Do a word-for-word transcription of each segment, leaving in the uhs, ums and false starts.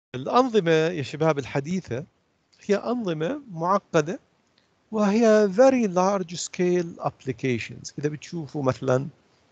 الأنظمة يا شباب الحديثة هي أنظمة معقدة، وهي very large scale applications. إذا بتشوفوا مثلا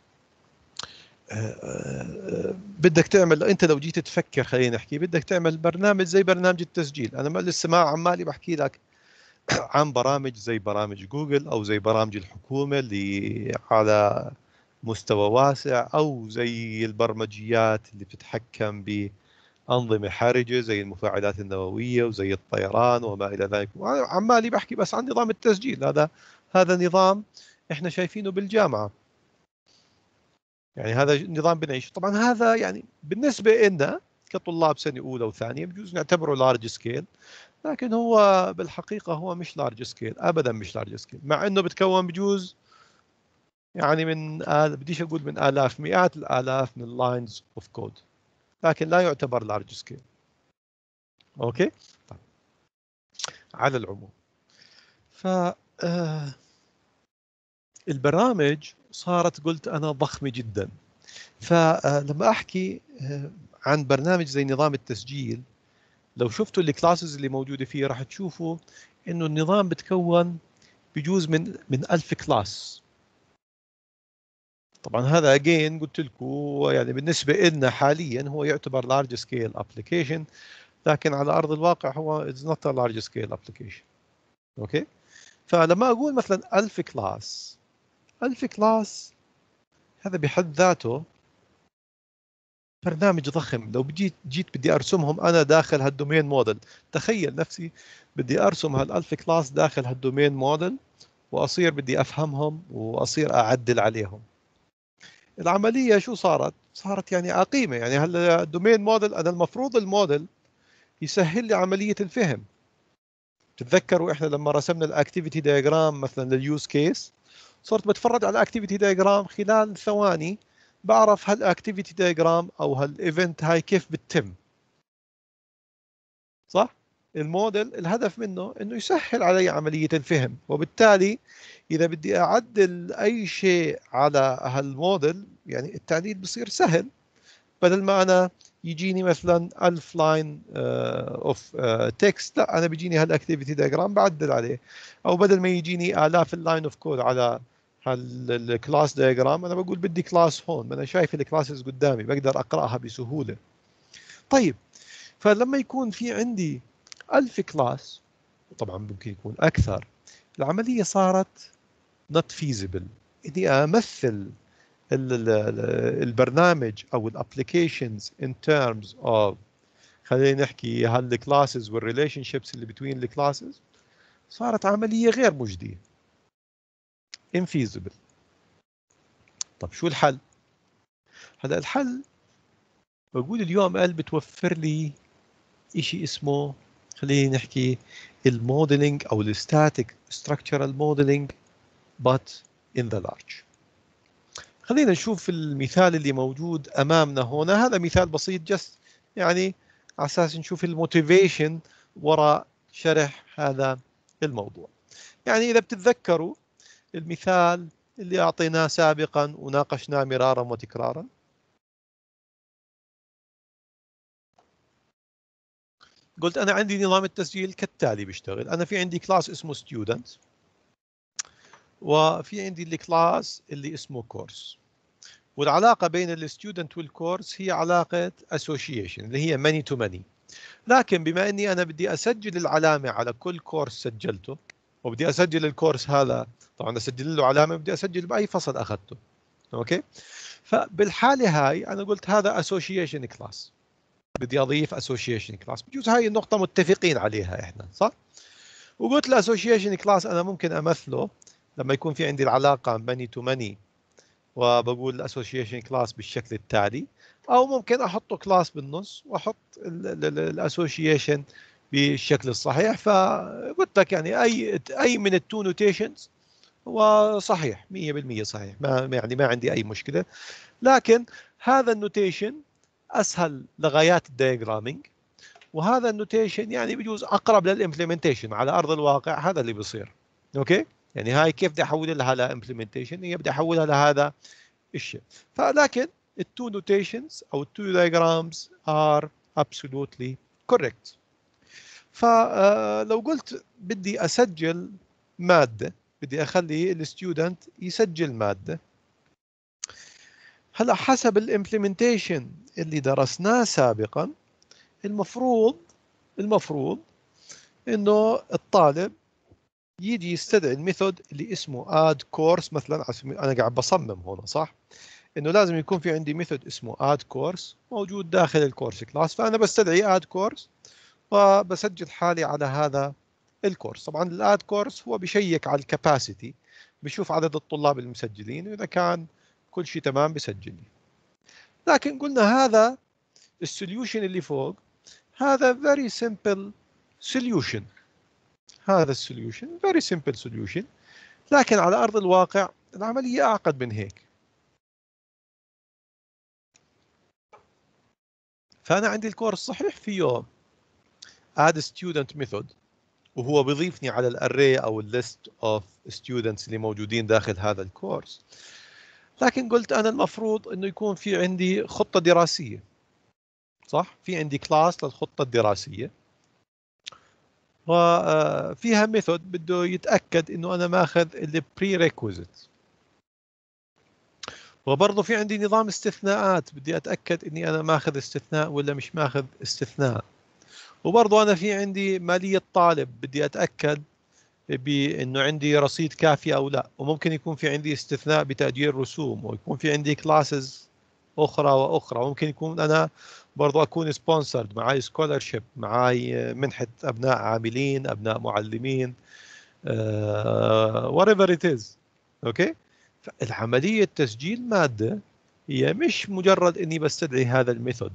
بدك تعمل، أنت لو جيت تفكر خلينا نحكي بدك تعمل برنامج زي برنامج التسجيل. أنا ما لسه ما عمالي بحكي لك عن برامج زي برامج جوجل أو زي برامج الحكومة اللي على مستوى واسع، أو زي البرمجيات اللي بتتحكم بأنظمة حرجة زي المفاعلات النووية وزي الطيران وما إلى ذلك. عمالي بحكي بس عن نظام التسجيل. هذا هذا نظام إحنا شايفينه بالجامعة، يعني هذا نظام بنعيش. طبعا هذا يعني بالنسبة لنا كطلاب سنة أولى وثانية بجوز نعتبره لارج سكيل، لكن هو بالحقيقة هو مش لارج سكيل أبدا، مش لارج سكيل، مع أنه بتكون بجوز يعني من آل بديش أقول من آلاف، مئات الآلاف من اللاينز اوف كود، لكن لا يعتبر لارج سكيل. أوكي طيب. على العموم ف آه البرامج صارت قلت أنا ضخمة جدا. فلما أحكي عن برنامج زي نظام التسجيل، لو شفتوا الكلاسز اللي موجودة فيه راح تشوفوا إنه النظام بتكون بجوز من من ألف كلاس. طبعا هذا أجين قلت لكم يعني بالنسبة لنا حاليا هو يعتبر large scale application، لكن على أرض الواقع هو it's not a large scale application. أوكي. فلما أقول مثلا ألف كلاس، ألف كلاس هذا بحد ذاته برنامج ضخم. لو بجيت جيت بدي ارسمهم انا داخل هالدومين موديل، تخيل نفسي بدي ارسم هالالف كلاس داخل هالدومين موديل، واصير بدي افهمهم واصير اعدل عليهم. العمليه شو صارت؟ صارت يعني عقيمه. يعني هلا الدومين موديل انا المفروض الموديل يسهل لي عمليه الفهم. تتذكروا احنا لما رسمنا الاكتيفيتي دايجرام مثلا لليوز كيس، صرت بتفرج على الاكتيفيتي دايجرام خلال ثواني بعرف هالاكتيفيتي دايجرام او هالايفنت هاي كيف بتتم. صح؟ الموديل الهدف منه انه يسهل علي عملية الفهم، وبالتالي اذا بدي اعدل اي شيء على هالموديل يعني التعديل بصير سهل. بدل ما انا يجيني مثلا ألف لاين اوف تكست، لا انا بيجيني هالاكتيفيتي دايجرام بعدل عليه. او بدل ما يجيني الاف اللاين اوف كود على هالكلاس دايجرام، انا بقول بدي كلاس هون، ما انا شايف الكلاسز قدامي بقدر اقراها بسهولة. طيب، فلما يكون في عندي ألف كلاس، طبعا ممكن يكون أكثر، العملية صارت not feasible إني أمثل البرنامج أو الابليكيشنز in terms of خلينا نحكي هالكلاسز والريليشن شيبس اللي بتوين الكلاسز. صارت عملية غير مجدية infeasible. طب شو الحل؟ هلا الحل بقول اليوم قال بتوفر لي شيء اسمه خلينا نحكي الموديلنج او الستاتيك ستراكشرال موديلنج but in the large. خلينا نشوف المثال اللي موجود امامنا هنا. هذا مثال بسيط جست يعني على اساس نشوف الموتيفيشن وراء شرح هذا الموضوع. يعني اذا بتتذكروا المثال اللي اعطيناه سابقا وناقشناه مرارا وتكرارا، قلت انا عندي نظام التسجيل كالتالي بيشتغل. انا في عندي كلاس اسمه student، وفي عندي الكلاس اللي اسمه كورس، والعلاقة بين الستودنت والكورس هي علاقة association اللي هي many to many. لكن بما اني انا بدي اسجل العلامة على كل كورس سجلته، وبدي اسجل الكورس هذا طبعا اسجل له علامة، بدي اسجل باي فصل اخذته. اوكي. فبالحالة هاي انا قلت هذا association class، بدي اضيف association class. بجوز هاي النقطة متفقين عليها احنا، صح؟ وقلت الاسوشيشن كلاس انا ممكن امثله لما يكون في عندي العلاقة many to many، وبقول الاسوشيشن كلاس بالشكل التالي، او ممكن احطه كلاس بالنص واحط الاسوشيشن بالشكل الصحيح. فقلت لك يعني اي اي من التو نوتيشنز هو صحيح مية بالمية صحيح، ما يعني ما عندي اي مشكله. لكن هذا النوتيشن اسهل لغايات الدياجرامينج، وهذا النوتيشن يعني بيجوز اقرب للامبلمنتيشن على ارض الواقع. هذا اللي بيصير. اوكي. يعني هاي كيف بدي احولها لها لامبلمنتيشن؟ هي بدي احولها لهذا الشيء. فلكن التو نوتيشنز او التو diagrams are absolutely كوريكت. فلو قلت بدي اسجل ماده، بدي اخلي الستودنت يسجل ماده، هلا حسب الامبلمنتيشن اللي درسناه سابقا المفروض المفروض انه الطالب يجي يستدعي الميثود اللي اسمه add course مثلا. انا قاعد بصمم هنا صح، انه لازم يكون في عندي ميثود اسمه add course موجود داخل الكورس كلاس، فانا بستدعي add course وبسجل حالي على هذا الكورس. طبعا الاد كورس هو بيشيك على الكاباسيتي، بيشوف عدد الطلاب المسجلين، واذا كان كل شيء تمام بسجل لي. لكن قلنا هذا السوليوشن اللي فوق هذا very simple solution، هذا السوليوشن very simple solution، لكن على ارض الواقع العمليه اعقد من هيك. فانا عندي الكورس صحيح فيه add student method وهو بيضيفني على الاري او الليست اوف ستودنتس اللي موجودين داخل هذا الكورس، لكن قلت انا المفروض انه يكون في عندي خطه دراسيه صح، في عندي كلاس للخطه الدراسيه وفيها ميثود بده يتاكد انه انا ماخذ البري ريكويزيت، وبرضه في عندي نظام استثناءات بدي اتاكد اني انا ماخذ استثناء ولا مش ماخذ استثناء، وبرضه انا في عندي ماليه طالب بدي اتاكد بانه عندي رصيد كافي او لا، وممكن يكون في عندي استثناء بتاجير رسوم، ويكون في عندي كلاسز اخرى واخرى، وممكن يكون انا برضو اكون سبونسرد، معي سكولرشيب، معي منحه ابناء عاملين، ابناء معلمين، uh, whatever it is. اوكي، العمليه تسجيل ماده هي مش مجرد اني بستدعي هذا الميثود.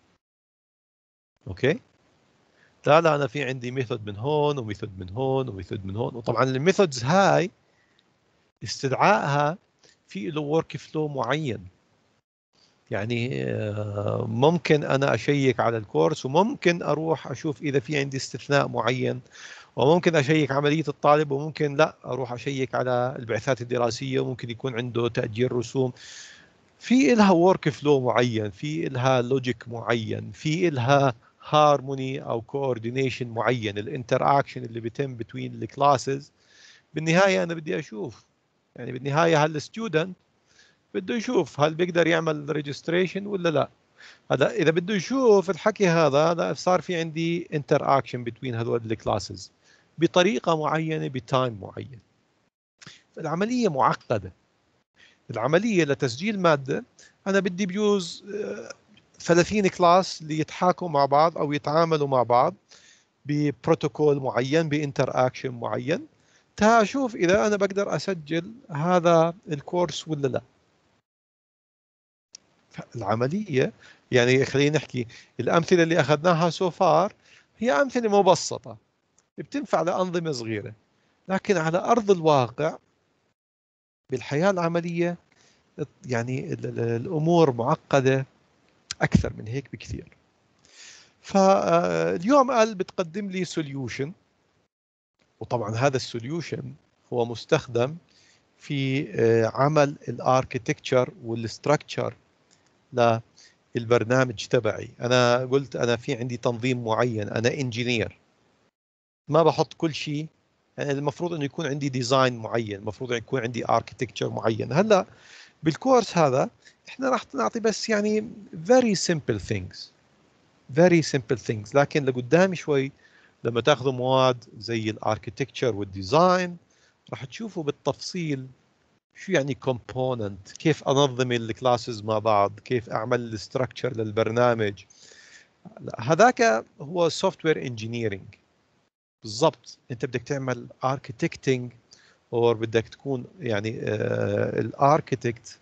اوكي، لا لا انا في عندي ميثود من هون وميثود من هون وميثود من هون، وطبعا الميثودز هاي استدعائها في له ورك فلو معين. يعني ممكن انا اشيك على الكورس، وممكن اروح اشوف اذا في عندي استثناء معين، وممكن اشيك عمليه الطالب، وممكن لا اروح اشيك على البعثات الدراسيه، وممكن يكون عنده تاجير رسوم. في لها ورك فلو معين، في لها لوجيك معين، في لها هارموني او كوردينيشن معين، الانتر اكشن اللي بيتم بين الكلاسز. بالنهايه انا بدي اشوف، يعني بالنهايه هالستودنت بده يشوف هل بيقدر يعمل ريجستريشن ولا لا. هذا اذا بده يشوف الحكي هذا، هذا صار في عندي انتر اكشن بين هذول الكلاسز بطريقه معينه بتايم معين. العمليه معقده. العمليه لتسجيل ماده انا بدي بيوز ثلاثين كلاس ليتحاكوا مع بعض او يتعاملوا مع بعض ببروتوكول معين، بانتر اكشن معين، تا اشوف اذا انا بقدر اسجل هذا الكورس ولا لا. العمليه يعني خلينا نحكي الامثله اللي اخذناها سو فار هي امثله مبسطه بتنفع لانظمه صغيره، لكن على ارض الواقع بالحياه العمليه يعني الامور معقده اكثر من هيك بكثير. فاليوم قال بتقدم لي سوليوشن، وطبعا هذا السوليوشن هو مستخدم في عمل الاركتكتشر والستراكشر للبرنامج تبعي. انا قلت انا في عندي تنظيم معين، انا انجينير، ما بحط كل شيء، يعني المفروض انه يكون عندي ديزاين معين، المفروض يكون عندي اركتكتشر معين. هلا بالكورس هذا احنا راح نعطي بس يعني very simple things very simple things، لكن لقدام شوي لما تاخذوا مواد زي الاركتكتشر والديزاين راح تشوفوا بالتفصيل شو يعني كومبوننت، كيف انظم الكلاسز مع بعض، كيف اعمل الاستراكشر للبرنامج. هذاك هو سوفت وير انجينيرنج بالضبط. انت بدك تعمل اركتكتنج او بدك تكون يعني الاركتكت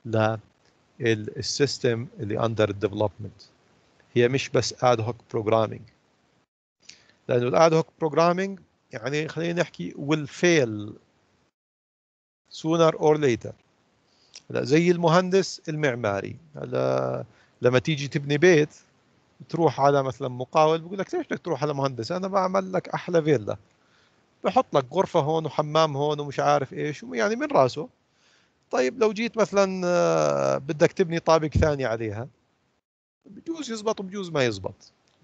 للسيستم اللي اندر ديفلوبمنت، هي مش بس اد هوك بروجرامينج. لانه الاد هوك بروجرامينج يعني خلينا نحكي will fail sooner or later. هلا زي المهندس المعماري، هلا لما تيجي تبني بيت تروح على مثلا مقاول بقول لك ليش بدك تروح على مهندس؟ انا بعمل لك احلى فيلا، بحط لك غرفه هون وحمام هون ومش عارف ايش يعني من راسه. طيب لو جيت مثلا بدك تبني طابق ثاني عليها، بجوز يزبط وبجوز ما يزبط.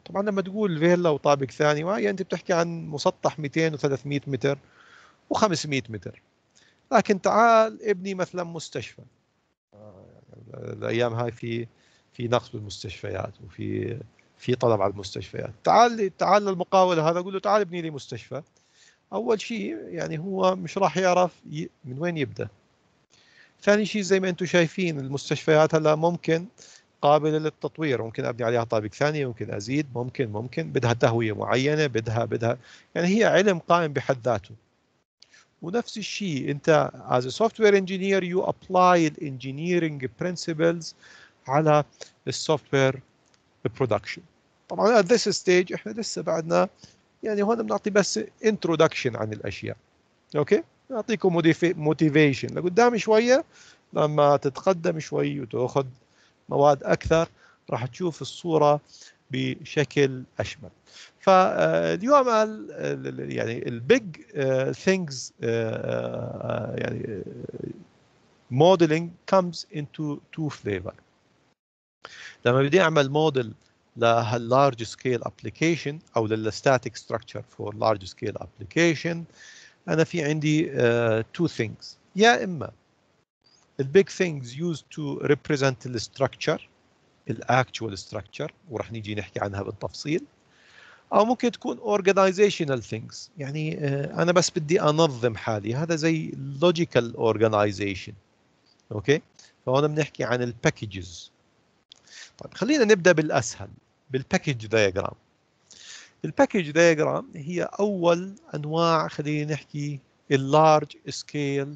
طبعا لما تقول فيلا وطابق ثاني يعني انت بتحكي عن مسطح مئتين وثلاثمئة متر وخمسمئة متر. لكن تعال ابني مثلا مستشفى، الايام هاي في في نقص بالمستشفيات وفي في طلب على المستشفيات. تعال تعال للمقاول هذا قول له تعال ابني لي مستشفى. اول شيء يعني هو مش راح يعرف ي... من وين يبدا. ثاني شيء زي ما انتم شايفين المستشفيات هلا ممكن قابله للتطوير، ممكن ابني عليها طابق ثاني، ممكن ازيد، ممكن ممكن بدها تهويه معينه، بدها بدها يعني هي علم قائم بحد ذاته. ونفس الشيء انت as a software engineer you apply the engineering principles على السوفت برودكشن. طبعا at this stage احنا لسه بعدنا يعني هون بنعطي بس introduction عن الاشياء. اوكي نعطيكم موتيفيشن لقدام شويه، لما تتقدم شوي وتاخذ مواد اكثر راح تشوف الصوره بشكل اشمل. فاليوم يعني البيج ثينجز يعني modeling comes into two flavor. لما بدي اعمل موديل لهاللارج سكيل ابلكيشن او للستاتيك ستراكشر فور لارج سكيل ابلكيشن، انا في عندي تو uh, things. يا اما البيج ثينجز used to represent الستراكشر الاكتوال ستراكشر وراح نيجي نحكي عنها بالتفصيل، او ممكن تكون organizational things يعني uh, انا بس بدي انظم حالي، هذا زي logical organization. اوكي فهون بنحكي عن الباكجز. طيب خلينا نبدا بالاسهل بالباكج دايجرام. الباكج دايجرام هي اول انواع خلينا نحكي اللارج سكيل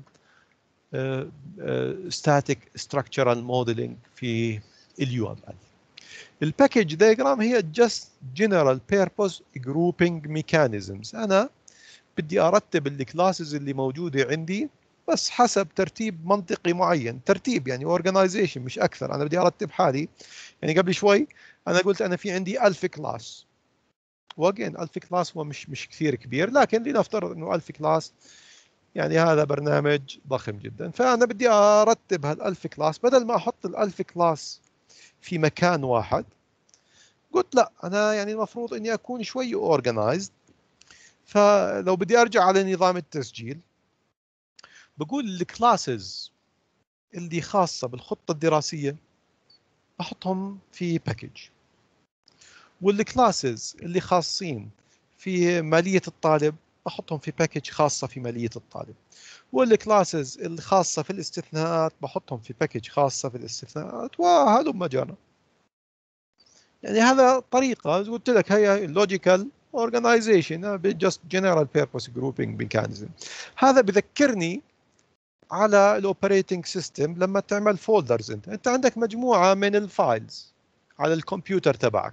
ستاتيك ستراكشرال موديلنج في اليو ام ال. الباكج دايجرام هي just general purpose grouping mechanisms. انا بدي ارتب الكلاسز اللي موجوده عندي بس حسب ترتيب منطقي معين، ترتيب يعني organization مش اكثر. انا بدي ارتب حالي يعني قبل شوي انا قلت انا في عندي ألف كلاس، واجين ألف كلاس هو مش مش كثير كبير، لكن لنفترض انه ألف كلاس يعني هذا برنامج ضخم جدا. فانا بدي ارتب هالألف كلاس، بدل ما احط الألف كلاس في مكان واحد قلت لا انا يعني المفروض اني اكون شوي اورجنايزد. فلو بدي ارجع على نظام التسجيل بقول الكلاسز اللي خاصه بالخطه الدراسيه احطهم في باكج، والكلاسز اللي خاصين في ماليه الطالب بحطهم في باكج خاصه في ماليه الطالب، والكلاسز الخاصه في الاستثناءات بحطهم في باكج خاصه في الاستثناءات، وهلم جرى. يعني هذا طريقه قلت لك هي لوجيكال اورجنايزيشن just general purpose grouping mechanism. هذا بذكرني على الاوبريتنج سيستم لما تعمل فولدرز. انت انت عندك مجموعه من الفايلز على الكمبيوتر تبعك.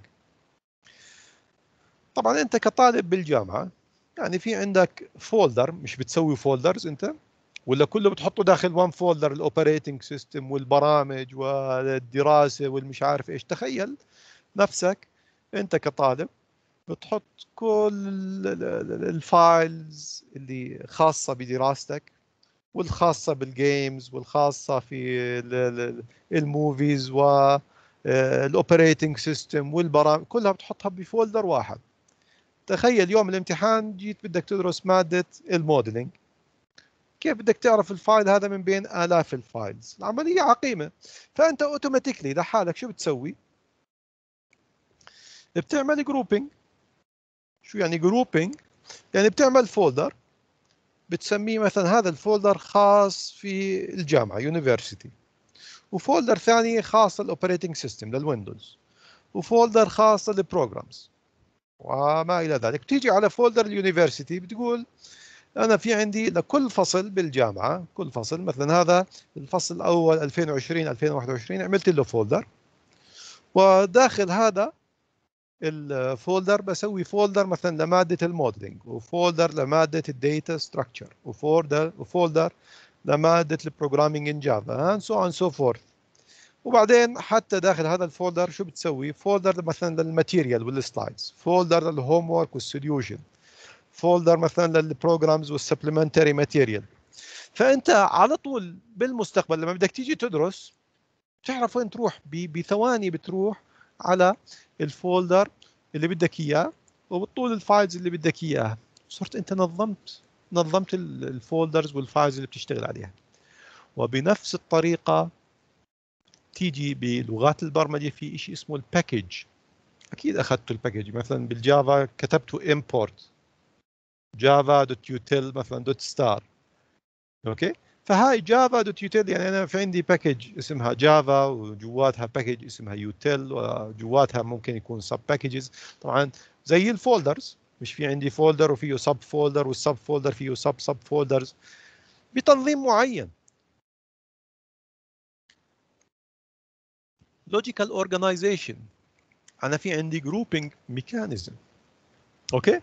طبعا انت كطالب بالجامعه يعني في عندك فولدر، مش بتسوي فولدرز انت ولا كله بتحطه داخل وان فولدر، الاوبريتنج سيستم والبرامج والدراسه والمش عارف ايش. تخيل نفسك انت كطالب بتحط كل الفايلز اللي خاصه بدراستك والخاصه بالجيمز والخاصه في الموفيز والاوبريتنج سيستم والبرامج كلها بتحطها بفولدر واحد. تخيل يوم الامتحان جيت بدك تدرس ماده الموديلنج، كيف بدك تعرف الفايل هذا من بين آلاف الفايلز؟ العملية عقيمة. فأنت اوتوماتيكلي لحالك شو بتسوي؟ بتعمل جروبينج. شو يعني جروبينج؟ يعني بتعمل فولدر بتسميه مثلا هذا الفولدر خاص في الجامعة يونيفرسيتي، وفولدر ثاني خاص للاوبريتنج سيستم للويندوز، وفولدر خاص للبروجرامز وما إلى ذلك. تيجي على فولدر اليونيفرسيتي بتقول أنا في عندي لكل فصل بالجامعة، كل فصل مثلا هذا الفصل الأول ألفين وعشرين ألفين وواحد وعشرين عملت له فولدر، وداخل هذا الفولدر بسوي فولدر مثلا لمادة الموديلنج، وفولدر لمادة الداتا ستراكشر، وفولدر وفولدر لمادة البروجرامينج ان جافا and so on so forth. وبعدين حتى داخل هذا الفولدر شو بتسوي؟ فولدر مثلا للماتيريال والسلايدز، فولدر للهوم ورك والسوليوشن، فولدر مثلا للبروجرامز والسبلمنتري ماتيريال. فانت على طول بالمستقبل لما بدك تيجي تدرس تعرف وين تروح، بثواني بتروح على الفولدر اللي بدك اياه وبالطول الفايلز اللي بدك اياها. صرت انت نظمت نظمت الفولدرز والفايلز اللي بتشتغل عليها. وبنفس الطريقة تيجي بلغات البرمجة في شيء اسمه الباكج. اكيد اخذتوا الباكج، مثلا بالجافا كتبتوا import جافا دوت يوتيل مثلا دوت ستار. اوكي، فهاي جافا دوت يوتيل، يعني انا في عندي باكج اسمها جافا وجواتها باكج اسمها يوتيل وجواتها ممكن يكون سب باكجز. طبعا زي الفولدرز، مش في عندي فولدر وفيه سب فولدر والسب فولدر فيه سب سب فولدرز بتنظيم معين. logical organization، انا في عندي grouping mechanism. اوكي،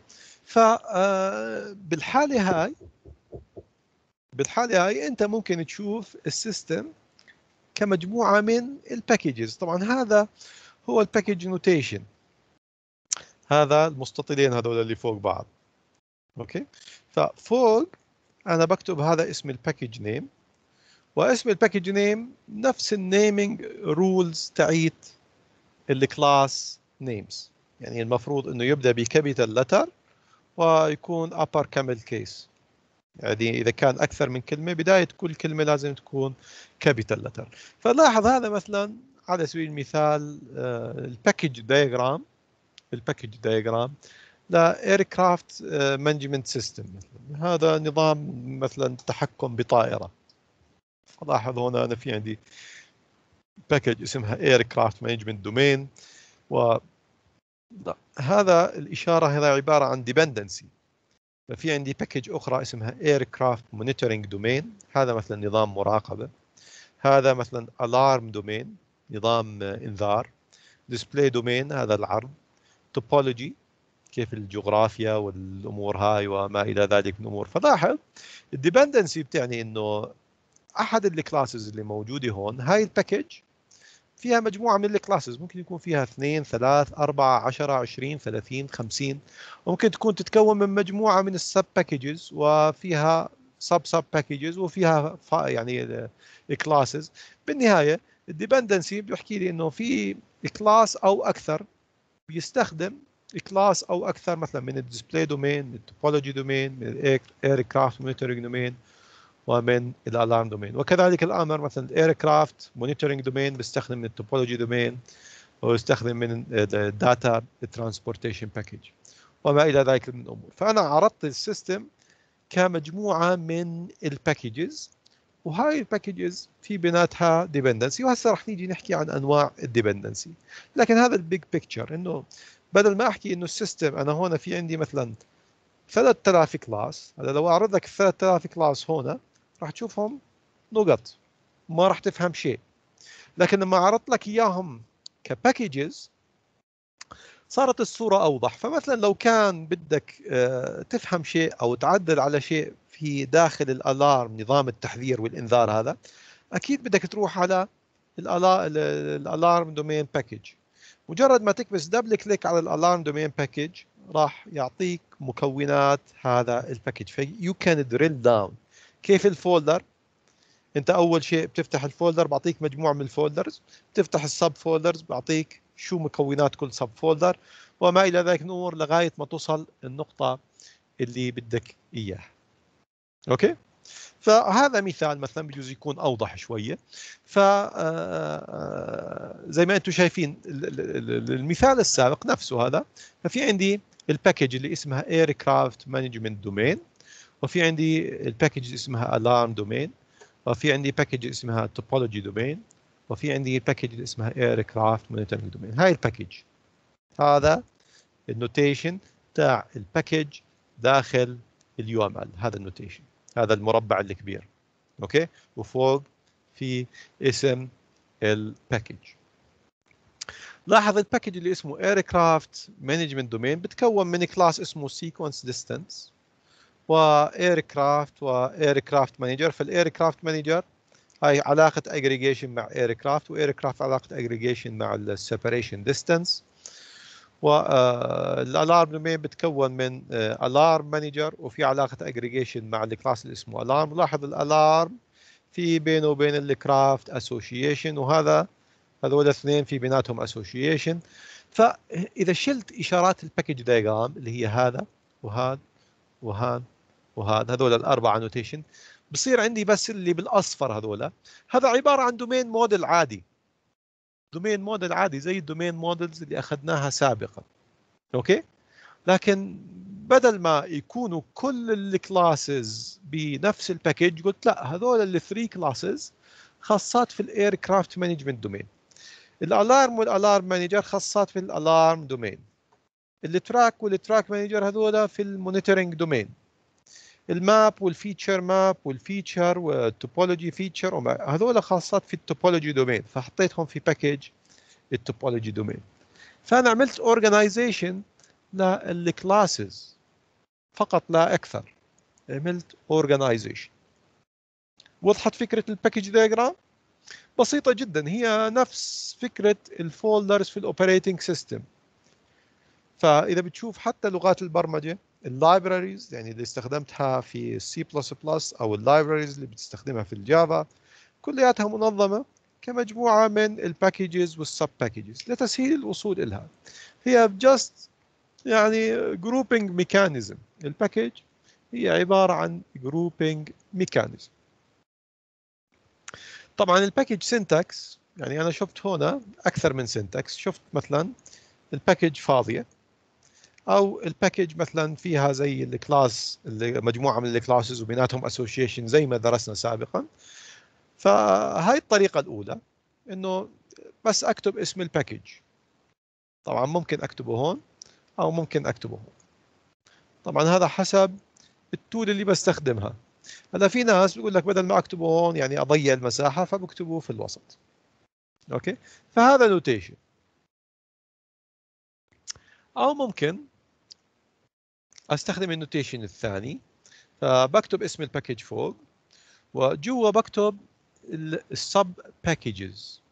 فبالحاله هاي بالحاله هاي انت ممكن تشوف السيستم كمجموعه من الباكجز. طبعا هذا هو الباكج نوتيشن، هذا المستطيلين هذول اللي فوق بعض. اوكي، ففوق انا بكتب هذا اسم الباكج نيم، واسم الباكج نيم نفس النيمينج رولز تاعيت الكلاس نيمز، يعني المفروض انه يبدا بكابيتال لتر ويكون upper camel case، يعني اذا كان اكثر من كلمه بدايه كل كلمه لازم تكون كابيتال لتر. فلاحظ هذا مثلا على سبيل المثال الباكج دايجرام الباكج دايجرام لايركرافت مانجمنت سيستم. هذا نظام مثلا تحكم بطائره. فلاحظ هنا انا في عندي باكج اسمها ايركرافت مانجمنت دومين، وهذا الاشاره هذا عباره عن ديبندنسي. ففي عندي باكج اخرى اسمها ايركرافت مونيتورنج دومين، هذا مثلا نظام مراقبه. هذا مثلا الارم دومين، نظام انذار. ديسبلاي دومين، هذا العرض. توبولوجي، كيف الجغرافيا والامور هاي وما الى ذلك من امور. فلاحظ الديبندنسي بتعني انه احد الكلاسز اللي موجوده هون، هاي الباكج فيها مجموعه من الكلاسز، ممكن يكون فيها اثنين ثلاث أربعة عشرة عشرين ثلاثين خمسين، وممكن تكون تتكون من مجموعه من السب باكجز وفيها سب سب باكجز وفيها يعني كلاسز. بالنهايه الديبندنسي بيحكي لي انه في كلاس او اكثر بيستخدم كلاس او اكثر مثلا من الديسبلاي دومين، من التوبولوجي دومين، من الايركرافت مونيتورنج دومين، ومن الالارم دومين. وكذلك الامر مثلا الايركرافت مونيتورنج دومين بيستخدم من التوبولوجي دومين ويستخدم من الداتا ترانسبورتيشن باكج وما الى ذلك من الامور. فانا عرضت السيستم كمجموعه من الباكجز، وهاي الباكجز في بيناتها ديبندنسي. وهسه رح نيجي نحكي عن انواع الديبندنسي. لكن هذا البيج بيكتشر، انه بدل ما احكي انه السيستم انا هون في عندي مثلا ثلاثة آلاف كلاس، هذا لو اعرض لك ثلاثة آلاف كلاس هون راح تشوفهم نقط، ما راح تفهم شيء. لكن لما عرضت لك اياهم كباكجز صارت الصورة اوضح. فمثلا لو كان بدك تفهم شيء او تعدل على شيء في داخل الالارم، نظام التحذير والانذار، هذا اكيد بدك تروح على الالارم دومين باكج. مجرد ما تكبس دبل كليك على الالارم دومين باكج راح يعطيك مكونات هذا الباكج. فيو كان دريل داون. كيف الفولدر؟ انت اول شيء بتفتح الفولدر بعطيك مجموعه من الفولدرز، بتفتح السب فولدرز بعطيك شو مكونات كل سب فولدر وما الى ذلك نور لغايه ما توصل النقطه اللي بدك اياها. اوكي، فهذا مثال مثلا بجوز يكون اوضح شويه. ف زي ما انتم شايفين المثال السابق نفسه هذا. ففي عندي الباكج اللي اسمها ايركرافت مانجمنت دومين، وفي عندي الباكج اللي اسمها الارم دومين، وفي عندي باكج اسمها توبولوجي دومين، وفي عندي باكج اللي اسمها ايركرافت مونيتورنج دومين. هاي الباكج، هذا النوتيشن تاع الباكج داخل اليو ام ال. هذا النوتيشن، هذا المربع الكبير. اوكي، وفوق في اسم الباكج. لاحظ الباكج اللي اسمه ايركرافت مانجمنت دومين بتكون من كلاس اسمه سيكونس ديستانس وايركرافت وايركرافت مانجر. فالايركرافت مانجر هاي علاقه اجريجيشن مع ايركرافت، وايركرافت علاقه اجريجيشن مع السيبريشن ديستانس. والالارم دومين بتكون من الارم مانجر وفي علاقه اجريجيشن مع الكلاس اللي اسمه الارم. لاحظ الالارم في بينه وبين الكرافت اسوشيشن، وهذا هذول الاثنين في بيناتهم اسوشيشن. فاذا شلت اشارات الباكج دايجرام اللي هي هذا وهذا وهذا وهذا، هذول الاربعه نوتيشن، بصير عندي بس اللي بالاصفر هذول، هذا عباره عن دومين موديل عادي، دومين موديل عادي زي الدومين موديلز اللي اخذناها سابقا. اوكي، لكن بدل ما يكونوا كل الكلاسز بنفس الباكج، قلت لا، هذول الثري كلاسز خاصات في الاير كرافت مانجمنت دومين، الالارم والالارم مانجر خاصات في الالارم دومين، التراك والتراك مانجر هذول في المونيتورنج دومين، الماب والفيتشر ماب والفيتشر والتوبولوجي فيتشر هذول خاصات في التوبولوجي دومين، فحطيتهم في باكج التوبولوجي دومين. فانا عملت اورجنايزيشن للكلاسز فقط لا اكثر، عملت اورجنايزيشن. وضحت فكره الباكج دياجرام؟ بسيطه جدا، هي نفس فكره الفولدرز في الاوبريتنج سيستم. فاذا بتشوف حتى لغات البرمجه، اللايبراريز يعني اللي استخدمتها في السي بلس بلس او اللايبراريز اللي بتستخدمها في الجافا، كلياتها منظمه كمجموعه من الباكجز والسب باكجز لتسهيل الوصول لها. هي جاست يعني جروبينج ميكانيزم. الباكج هي عباره عن جروبينج ميكانيزم. طبعا الباكج سينتاكس، يعني انا شفت هنا اكثر من سينتاكس، شفت مثلا الباكج فاضيه، او الباكج مثلا فيها زي الكلاس، اللي مجموعه من الكلاسز وبيناتهم اسوشيشن زي ما درسنا سابقا. فهاي الطريقه الاولى، انه بس اكتب اسم الباكج. طبعا ممكن اكتبه هون او ممكن اكتبه هون، طبعا هذا حسب التول اللي بستخدمها. هلا في ناس بيقول لك بدل ما اكتبه هون يعني اضيع المساحه، فبكتبه في الوسط. اوكي، فهذا نوتيشن. او ممكن استخدم النوتيشن الثاني، فبكتب اسم الباكج فوق، وجوا بكتب السب باكجز،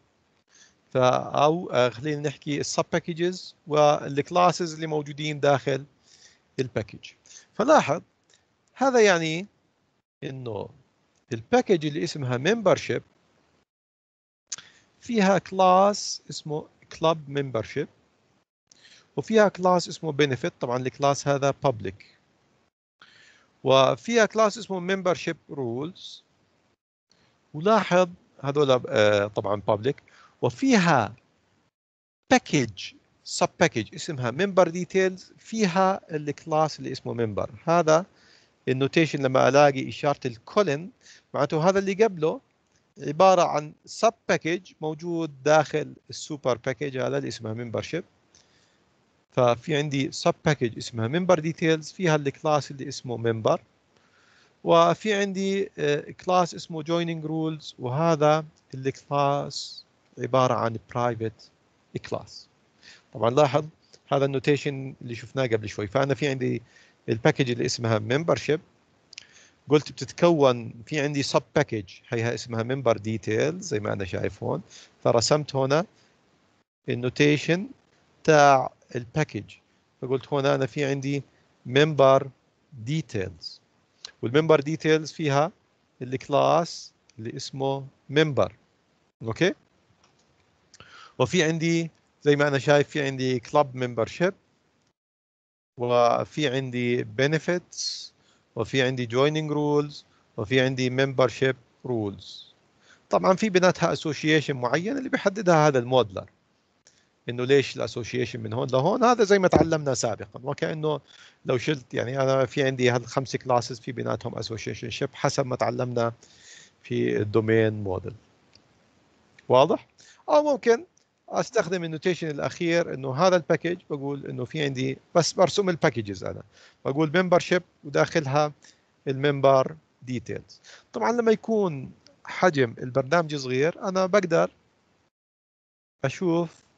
او خلينا نحكي السب باكجز والكلاسز اللي موجودين داخل الباكج. فلاحظ هذا يعني انه الباكج اللي اسمها membership فيها كلاس اسمه club membership، وفيها كلاس اسمه benefit، طبعا الكلاس هذا public، وفيها كلاس اسمه membership rules، ولاحظ هذول طبعا public، وفيها باكج سب باكج اسمها member details، فيها الكلاس اللي اسمه member. هذا النوتيشن لما الاقي اشاره الكولن معناته هذا اللي قبله عباره عن سب باكج موجود داخل السوبر باكج هذا اللي اسمها membership. ففي عندي سب باكج اسمها member details فيها الكلاس اللي اسمه member، وفي عندي كلاس اسمه joining rules، وهذا الكلاس عباره عن private كلاس. طبعا لاحظ هذا النوتيشن اللي شفناه قبل شوي. فانا في عندي الباكج اللي اسمها membership، قلت بتتكون في عندي سب باكج هيها اسمها member details زي ما انا شايف هون، فرسمت هنا النوتيشن تاع الباكج، فقلت هنا انا في عندي member details، والمember details فيها الكلاس اللي اسمه member. اوكي، وفي عندي زي ما انا شايف في عندي club membership، وفي عندي benefits، وفي عندي joining rules، وفي عندي membership rules. طبعا في بيناتها association معين اللي بيحددها هذا المودلر، انه ليش الاسوشيشن من هون لهون. هذا زي ما تعلمنا سابقا، وكانه لو شلت يعني انا في عندي هالخمس كلاسز في بيناتهم اسوشيشن شيب حسب ما تعلمنا في الدومين موديل. واضح؟ او ممكن استخدم النوتيشن الاخير، انه هذا الباكج بقول انه في عندي بس برسم الباكجز، انا بقول ممبرشيب وداخلها الممبر ديتيلز. طبعا لما يكون حجم البرنامج صغير انا بقدر اشوف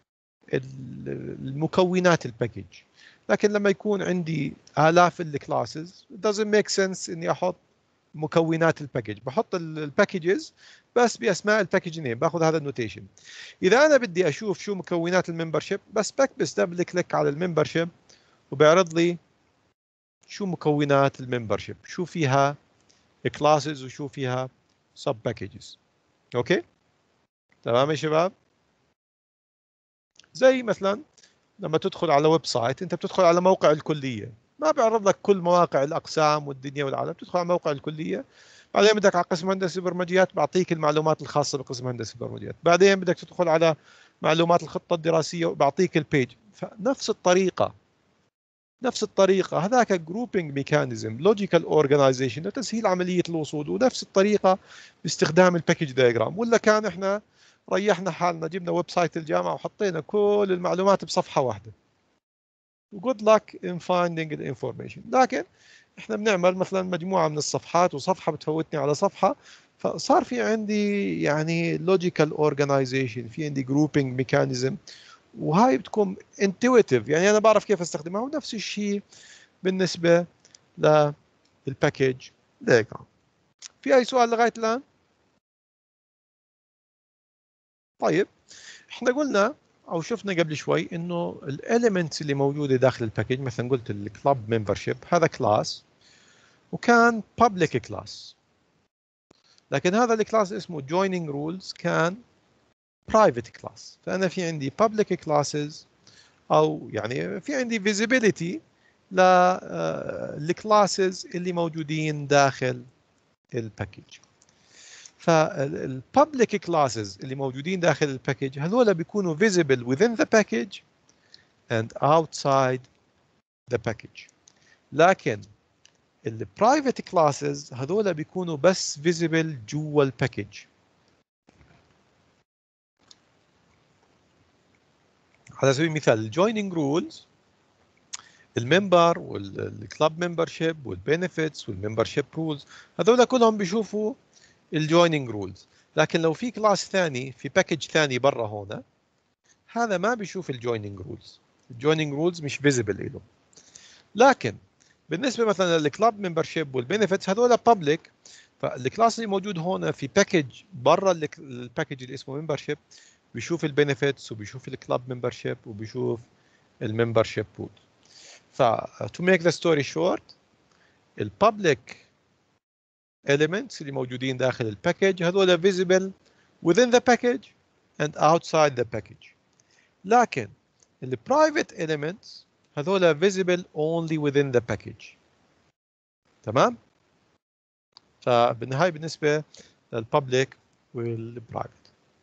المكونات الباكج، لكن لما يكون عندي آلاف الكلاسز doesn't make sense اني احط مكونات الباكج. بحط الباكجز بس باسماء الباكج نيم، باخذ هذا النوتيشن. اذا انا بدي اشوف شو مكونات الممبرشيب بس بكبس دبل كليك على الممبرشيب وبيعرض لي شو مكونات الممبرشيب، شو فيها كلاسز وشو فيها سب باكجز. اوكي تمام يا شباب؟ زي مثلا لما تدخل على ويب سايت انت بتدخل على موقع الكليه، ما بيعرض لك كل مواقع الاقسام والدنيا والعالم، بتدخل على موقع الكليه، بعدين بدك على قسم هندسه برمجيات بعطيك المعلومات الخاصه بقسم هندسه برمجيات، بعدين بدك تدخل على معلومات الخطه الدراسيه وبعطيك البيج. فنفس الطريقه نفس الطريقه هذاك جروبينج ميكانيزم لوجيكال اورجنايزيشن لتسهيل عمليه الوصول، ونفس الطريقه باستخدام الباكج دايجرام. ولا كان احنا ريحنا حالنا جبنا ويب سايت الجامعه وحطينا كل المعلومات بصفحه واحده وجود luck in finding the information. لكن احنا بنعمل مثلا مجموعه من الصفحات وصفحه بتفوتني على صفحه، فصار في عندي يعني logical organization، في عندي grouping mechanism، وهاي بتكون intuitive، يعني انا بعرف كيف استخدمها. ونفس الشيء بالنسبه للباكج دايجرام. في اي سؤال لغايه الان؟ طيب احنا قلنا او شفنا قبل شوي انه الاليمنتس اللي موجوده داخل الباكج، مثلا قلت الكلاب ممبرشيب هذا كلاس وكان public كلاس، لكن هذا الكلاس اسمه joining rules كان private كلاس. فانا في عندي public classes او يعني في عندي visibility للكلاسز اللي موجودين داخل الباكج. فالببليك كلاسز اللي موجودين داخل الباكج هذول بيكونوا visible within the package and outside the package، لكن البرايفت كلاسز هذول بيكونوا بس visible جوا الباكج. على سبيل المثال الجويننج رولز، الممبر والكلاب ممبرشيب والبنفيتس والممبرشيب رولز هذول كلهم بيشوفوا الجويننج رولز، لكن لو في كلاس ثاني في باكج ثاني برا هنا هذا ما بيشوف الجويننج رولز، الجويننج رولز مش فيزبل له. لكن بالنسبه مثلا للكلاب ممبرشيب والبنفيتس هذول بابليك، فالكلاس اللي موجود هنا في باكج برا الباكج اللي اسمه ممبرشيب بيشوف البنفيتس وبيشوف الكلاب ممبرشيب وبيشوف الممبرشيب رول. ف to make the story short البابليك elements اللي موجودين داخل الباكج هذول visible within the package and outside the package، لكن ال private elements هذول visible only within the package. تمام؟ فبالنهاية بالنسبة للبابليك والبرايفت.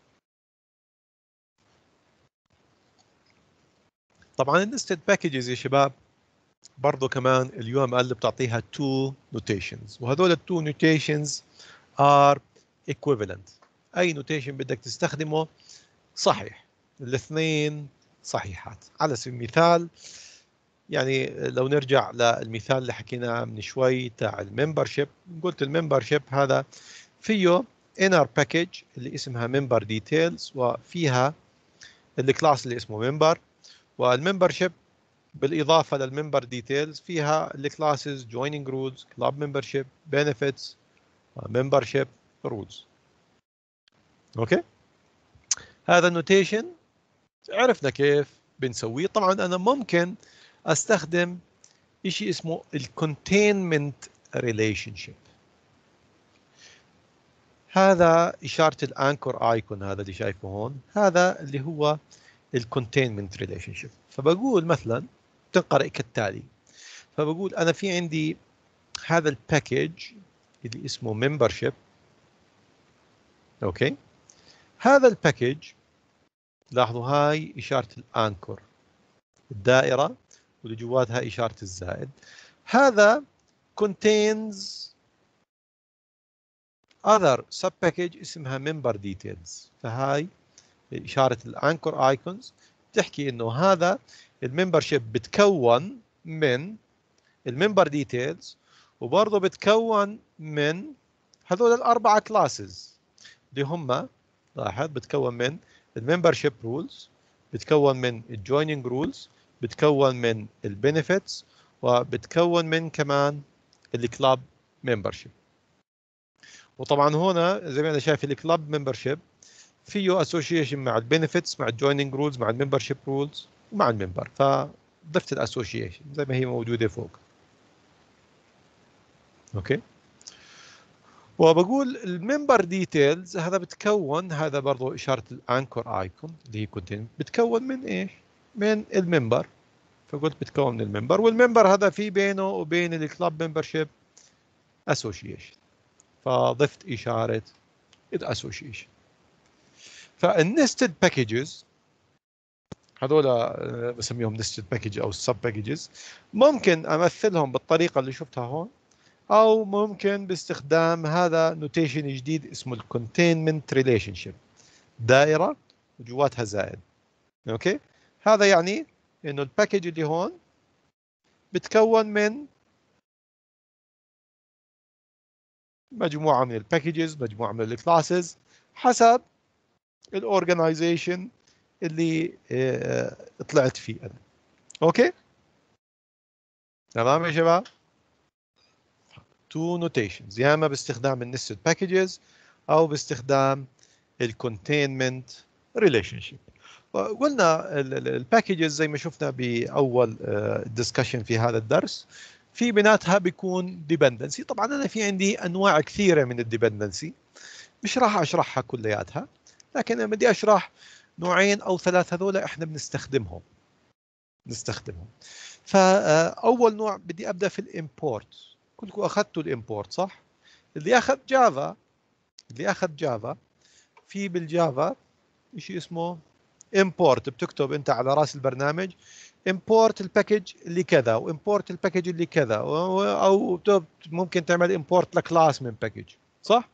طبعا النستد باكجز يا شباب برضو كمان اليو ام ال بتعطيها two notations، وهذول التو notations are equivalent. اي notation بدك تستخدمه صحيح، الاثنين صحيحات. على سبيل المثال يعني لو نرجع للمثال اللي حكيناه من شوي تاع الممبرشيب، قلت الممبرشيب هذا فيه inner package اللي اسمها member details وفيها الكلاس اللي اسمه member، والممبرشيب بالاضافه للممبر ديتيلز فيها الكلاسز joining rules club membership benefits membership rules. اوكي هذا النوتيشن عرفنا كيف بنسويه. طبعا انا ممكن استخدم شيء اسمه الكونتينمنت ريليشن شيب، هذا اشاره الانكر ايكون هذا اللي شايفه هون، هذا اللي هو الكونتينمنت ريليشن شيب. فبقول مثلا تنقرأ كالتالي، فبقول انا في عندي هذا الباكج اللي اسمه membership. اوكي هذا الباكج لاحظوا هاي اشاره الانكر الدائره واللي جواتها اشاره الزائد، هذا contains other sub package اسمها member details. فهاي اشاره الانكر ايكونز تحكي انه هذا الممبرشيب بتكون من الممبر ديتيلز وبرضه بتكون من هذول الاربعه كلاسز اللي هم، لاحظ بتكون من الممبرشيب رولز، بتكون من الجويننج رولز، بتكون من البنفيتس، وبتكون من كمان الكلاب ممبرشيب. وطبعا هنا زي ما انا شايف الكلاب ممبرشيب فيه اسوشيشن مع البنفيتس مع الجويننج رولز مع الممبرشيب رولز ومع الممبر، فضفت الاسوشيشن زي ما هي موجوده فوق. اوكي وبقول الممبر ديتيلز هذا بتكون، هذا برضه اشاره الانكر ايكون اللي هي كونتين، بتكون من ايش؟ من الممبر، فقلت بتكون من الممبر، والممبر هذا في بينه وبين الكلاب ممبرشيب اسوشيشن، فضفت اشاره الاسوشيشن. فالنستد باكجز هذول بسميهم نستد باكج او سب باكجز، ممكن امثلهم بالطريقه اللي شفتها هون، او ممكن باستخدام هذا نوتيشن جديد اسمه الكونتينمنت ريليشن شيب، دائره وجواتها زائد. اوكي، هذا يعني انه الباكج اللي هون بتكون من مجموعه من الباكجز، مجموعه من الكلاسز، حسب الاورجنايزيشن اللي اه طلعت فيه انا. اوكي تمام يا شباب. تو نوتيشنز، يا اما باستخدام النستد باكجز او باستخدام الكونتينمنت ريليشن شيب. قلنا الباكجز زي ما شفنا باول ديسكشن في هذا الدرس، في بيناتها بيكون ديبندنسي. طبعا انا في عندي انواع كثيره من الديبندنسي، مش راح اشرحها كلياتها، لكن انا بدي اشرح نوعين او ثلاث هذول احنا بنستخدمهم نستخدمهم فاول نوع بدي ابدا في الامبورت. كلكم اخذتوا الامبورت صح؟ اللي اخذ جافا اللي اخذ جافا في بالجافا شيء اسمه import، بتكتب انت على راس البرنامج import الباكج اللي كذا وimport الباكج اللي كذا، او ممكن تعمل import لكلاس من باكج صح؟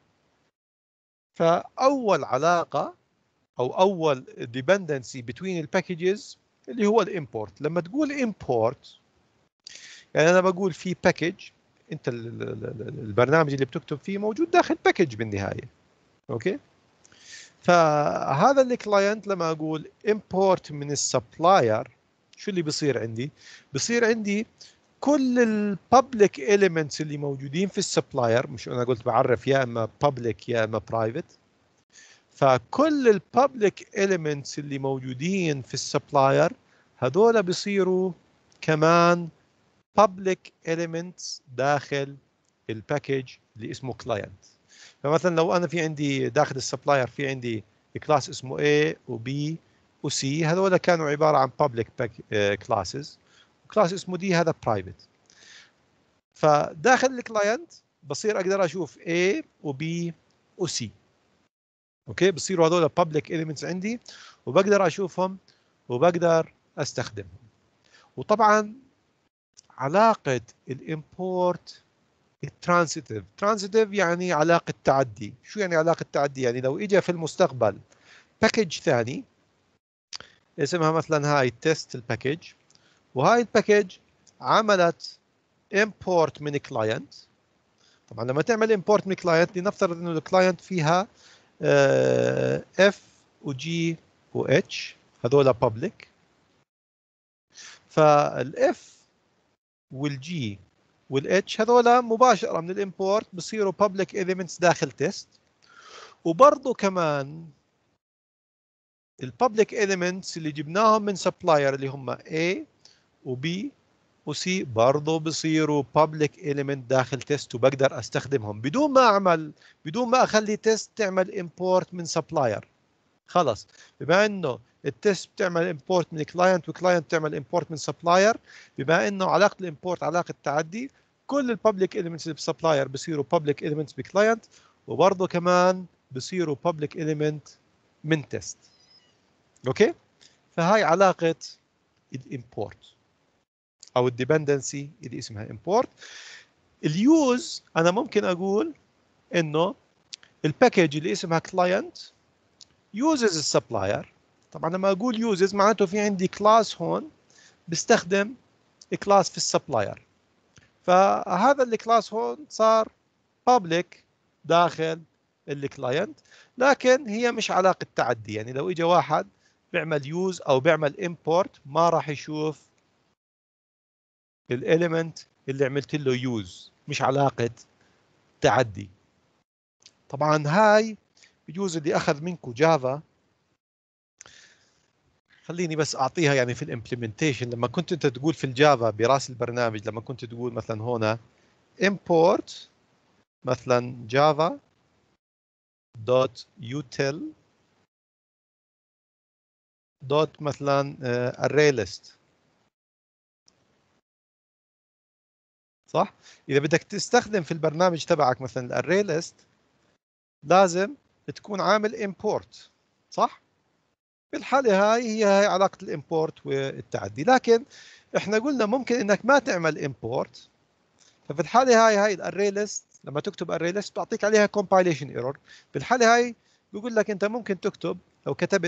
فاول علاقه او اول dependency between الباكجز اللي هو الامبورت. لما تقول import يعني انا بقول في باكج، انت البرنامج اللي بتكتب فيه موجود داخل باكج بالنهايه. اوكي، فهذا الكلاينت لما اقول import من السبلاير شو اللي بيصير عندي؟ بصير عندي كل الببليك elements اللي موجودين في السبلاير، مش انا قلت بعرف يا اما public يا اما private، فكل الببليك elements اللي موجودين في السبلاير هذول بيصيروا كمان public elements داخل الباكج اللي اسمه client. فمثلا لو انا في عندي داخل السبلاير في عندي كلاس اسمه A و B و C، هذول كانوا عباره عن public classes، وكلاس اسمه D هذا private. فداخل الكلاينت بصير اقدر اشوف A و B و C. اوكي، بصيروا هذول public elements عندي وبقدر اشوفهم وبقدر استخدمهم. وطبعا علاقه الامبورت الترانزيتيف، ترانزيتيف يعني علاقة تعدي. شو يعني علاقة تعدي؟ يعني لو اجى في المستقبل باكج ثاني اسمها مثلا هاي تيست الباكج، وهاي الباكج عملت import من كلاينت. طبعا لما تعمل import من كلاينت لنفترض انه الكلاينت فيها اه F و G و H هذول public، فالاف والجي والاتش هذول مباشره من الامبورت بصيروا public elements داخل تيست. وبرضه كمان الببليك elements اللي جبناهم من سبلاير اللي هم A و B و C برضه بصيروا public element داخل تيست، وبقدر استخدمهم بدون ما اعمل بدون ما اخلي تيست تعمل import من سبلاير. خلص، بما انه التيست بتعمل امبورت من كلاينت وكلاينت تعمل امبورت من سبلاير، بما انه علاقه الامبورت علاقه تعدي، كل الببليك اليمنتس اللي بسبلاير بصيروا بابليك اليمنتس بكلاينت، وبرضه كمان بصيروا بابليك اليمنت من تيست. اوكي، فهاي علاقه الامبورت او الديبندنسي اللي اسمها امبورت. اليوز انا ممكن اقول انه الباكج اللي اسمها كلاينت uses السبلاير. طبعا لما اقول uses معناته في عندي كلاس هون بستخدم كلاس في السبلاير، فهذا الكلاس هون صار public داخل الكلاينت، لكن هي مش علاقة تعدي. يعني لو اجى واحد بيعمل يوز او بيعمل امبورت ما راح يشوف الاليمنت اللي عملت له يوز، مش علاقة تعدي. طبعا هاي بجوز اللي اخذ منكم جافا، خليني بس اعطيها يعني في الامبلمنتيشن. لما كنت انت تقول في الجافا براس البرنامج، لما كنت تقول مثلا هنا import مثلا جافا دوت util دوت مثلا array list. صح؟ اذا بدك تستخدم في البرنامج تبعك مثلا الاري ليست لازم تكون عامل import. صح؟ بالحالة هاي هي هاي علاقة الامبورت والتعدي، لكن احنا قلنا ممكن انك ما تعمل import. ففي الحالة هاي هاي الاري ليست لما تكتب array list بتعطيك عليها compilation error. بالحالة هاي بيقول لك انت ممكن تكتب لو كتبت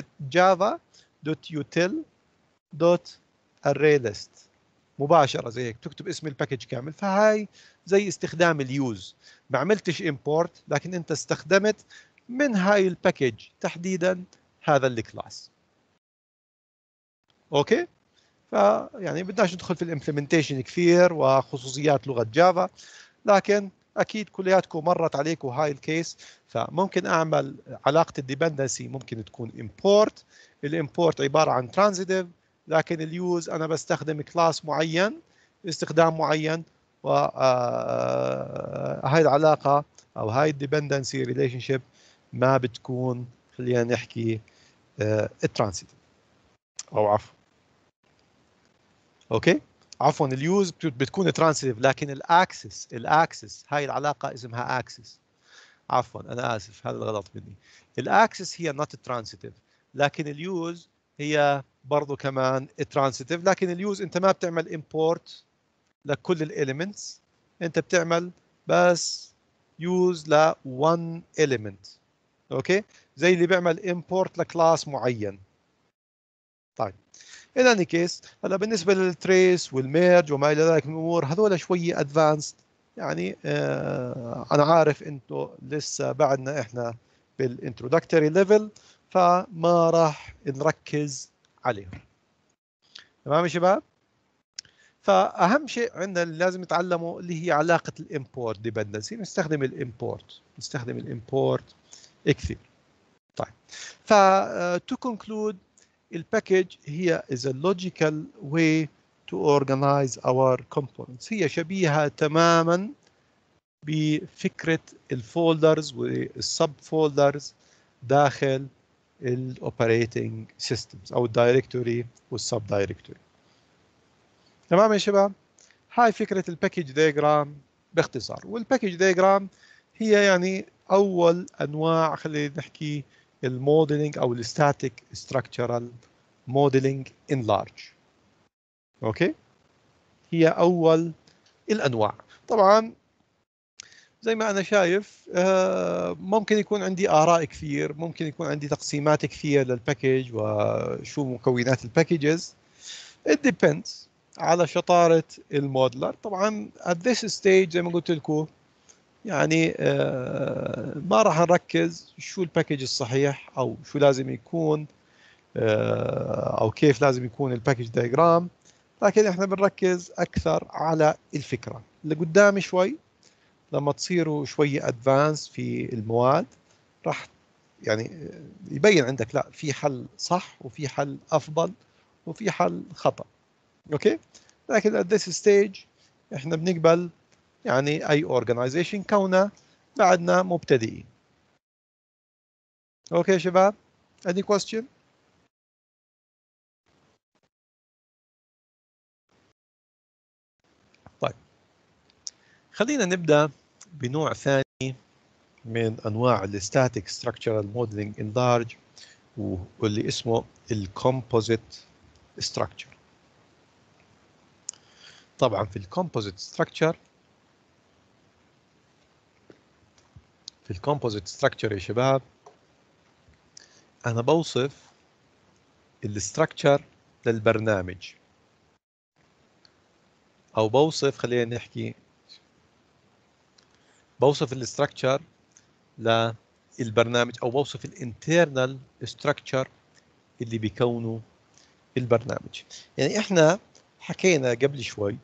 java.util.arraylist مباشرة زي هيك تكتب اسم الباكج كامل. فهاي زي استخدام اليوز، ما عملتش import لكن انت استخدمت من هاي الباكج تحديدا هذا الكلاس. اوكي، فيعني بدناش ندخل في الامبلمنتيشن كثير وخصوصيات لغة جافا، لكن اكيد كلياتكم مرت عليكم هاي الكيس. فممكن اعمل علاقة الديبندنسي ممكن تكون import. الامبورت عبارة عن transitive، لكن اليوز انا بستخدم كلاس معين استخدام معين، وهاي العلاقة او هاي الديبندنسي ريليشن شيب ما بتكون، خلينا نحكي الترانزيتيف او عفوا اوكي عفوا اليوز بتكون ترانزيتيف، لكن الاكسس الاكسس هاي العلاقة اسمها اكسس. عفوا انا اسف هذا الغلط مني. الاكسس هي not ترانزيتيف، لكن اليوز هي برضو كمان ترانزيتيف. لكن اليوز انت ما بتعمل import لكل الاليمنتس، انت بتعمل بس يوز ل one element. اوكي، زي اللي بيعمل import لكلاس معين. طيب in any case هلا بالنسبه للتريس والميرج وما الى ذلك من الامور هذول شويه ادفانسد. يعني آه انا عارف انتم لسه بعدنا احنا بالانترودكتوري ليفل، فما راح نركز عليهم. تمام يا شباب؟ فاهم شيء عندنا اللي لازم نتعلمه اللي هي علاقه الامبورت ديبندنسي. نستخدم الامبورت نستخدم الامبورت كثير. طيب ف to conclude الباكج هي is a logical way to organize our components. هي شبيهة تماما بفكرة الفولدرز والسب فولدرز داخل الاوبريتنج سيستمز او الدايركتوري والسب دايركتوري. تمام يا شباب؟ هاي فكرة الباكج دياجرام باختصار. والباكج دياجرام هي يعني اول انواع خلينا نحكي الموديلنج او الستاتيك ستراكشرال موديلنج ان لارج. اوكي، هي اول الانواع. طبعا زي ما انا شايف ممكن يكون عندي اراء كثير، ممكن يكون عندي تقسيمات كثير للباكج وشو مكونات الباكجز. it depends على شطارة الموديلر. طبعا at this stage زي ما قلت لكم يعني ما راح نركز شو الباكج الصحيح او شو لازم يكون او كيف لازم يكون الباكج دايجرام، لكن احنا بنركز اكثر على الفكره اللي قدام. شوي لما تصيروا شويه ادفانس في المواد راح يعني يبين عندك لا في حل صح وفي حل افضل وفي حل خطا. اوكي، لكن at this stage احنا بنقبل يعني اي organization كونه بعدنا مبتدئين. اوكي يا شباب، any question؟ طيب خلينا نبدأ بنوع ثاني من أنواع الستاتيك ستراكشرال موديلنج ان لارج واللي اسمه الكومبوزيت ستراكشر. طبعا في الكومبوزيت ستراكشر في الكومبوزيت ستراكشر يا شباب أنا بوصف الستراكشر للبرنامج أو بوصف خلينا نحكي بوصف الستراكشر للبرنامج أو بوصف الانترنال ستراكشر اللي بيكونه البرنامج. يعني احنا حكينا قبل شوي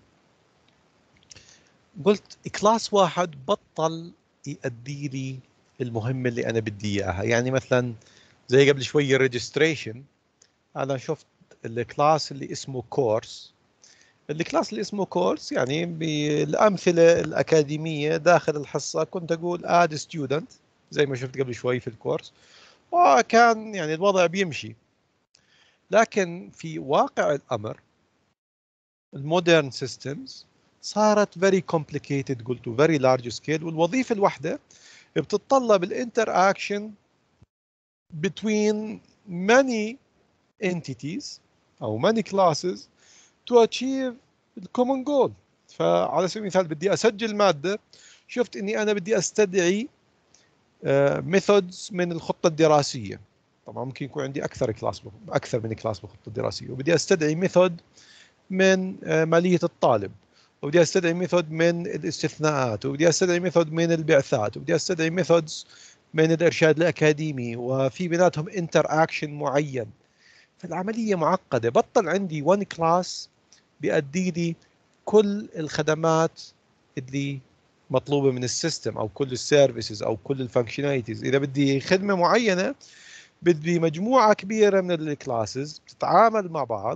قلت كلاس واحد بطل يؤدي لي المهمة اللي أنا بدي إياها. يعني مثلا زي قبل شوي الريجستريشن، أنا شفت الكلاس اللي اسمه كورس. الكلاس اللي اسمه كورس يعني بالأمثلة الأكاديمية داخل الحصة كنت أقول add student زي ما شفت قبل شوي في الكورس، وكان يعني الوضع بيمشي. لكن في واقع الامر المودرن سيستمز صارت very complicated، قلت very large scale، والوظيفه الواحده بتتطلب الانتر اكشن between many entities او many classes to achieve the common goal. فعلى سبيل المثال بدي اسجل ماده، شفت اني انا بدي استدعي ميثودز uh, من الخطه الدراسيه. طبعا ممكن يكون عندي اكثر كلاس اكثر من كلاس بالخطه الدراسيه، وبدي استدعي ميثود من uh, ماليه الطالب، وبدي استدعي ميثود من الاستثناءات، وبدي استدعي ميثود من البعثات، وبدي استدعي ميثودز من الارشاد الاكاديمي، وفي بيناتهم انتر اكشن معين. فالعمليه معقده، بطل عندي وان كلاس بيأدي لي كل الخدمات اللي مطلوبه من السيستم او كل السيرفيسز او كل الفانكشناليتيز. اذا بدي خدمه معينه بدي مجموعه كبيره من الكلاسز بتتعامل مع بعض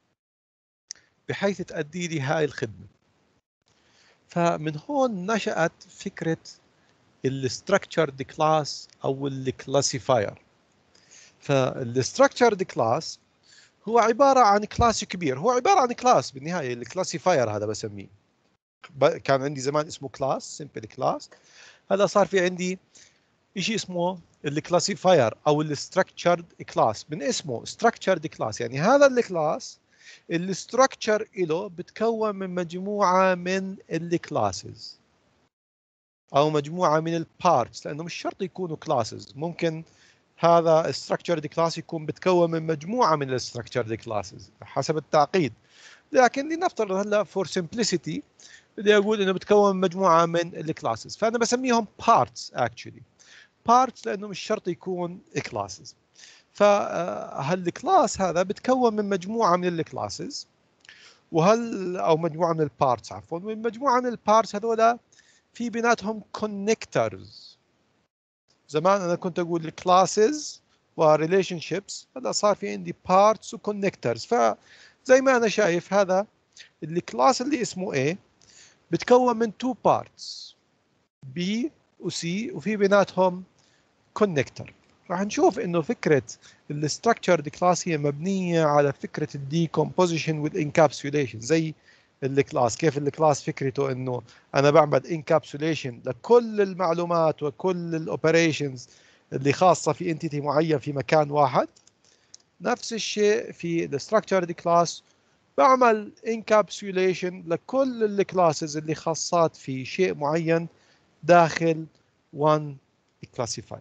بحيث تأدي لي هاي الخدمه. فمن هون نشأت فكره الستراكشرد كلاس او الكلاسيفاير. فالستراكشرد كلاس هو عباره عن كلاس كبير، هو عباره عن كلاس بالنهايه. الكلاسيفاير هذا بسميه، كان عندي زمان اسمه كلاس سمبل كلاس، هذا صار في عندي شيء اسمه الكلاسيفاير او الستراكشرد كلاس. من اسمه ستراكشرد كلاس يعني هذا الكلاس الستراكشر له بتكون من مجموعه من الكلاسز او مجموعه من البارتس، لانه مش شرط يكونوا كلاسز، ممكن هذا الستراكشرد كلاس يكون بتكون من مجموعه من الستراكشرد كلاسز حسب التعقيد. لكن لنفترض هلا فور سمبلسيتي بدي اقول انه بتكون من مجموعه من الكلاسز، فانا بسميهم بارتس اكشلي بارتس لانه مش شرط يكون كلاسز. فهالكلاس هذا بتكون من مجموعه من الكلاسز وهل او مجموعه من البارتس عفوا، ومجموعه من البارتس هذول في بيناتهم كونكترز. زمان انا كنت اقول الكلاسز وريليشن شيبس، هذا صار في عندي بارتس وكونكترز. فزي ما انا شايف هذا الكلاس اللي اسمه A بتكون من تو بارتس B و C وفي بيناتهم كونكتر. راح نشوف انه فكره الستراكشرد كلاس هي مبنيه على فكره الديكومبوزيشن والانكابسوليشن. زي الكلاس، كيف الكلاس فكرته انه انا بعمل انكابسوليشن لكل المعلومات وكل الاوبريشنز اللي خاصه في انتيتي معين في مكان واحد، نفس الشيء في الستراكشرد كلاس بعمل انكابسوليشن لكل الكلاسز اللي خاصات في شيء معين داخل one classifier.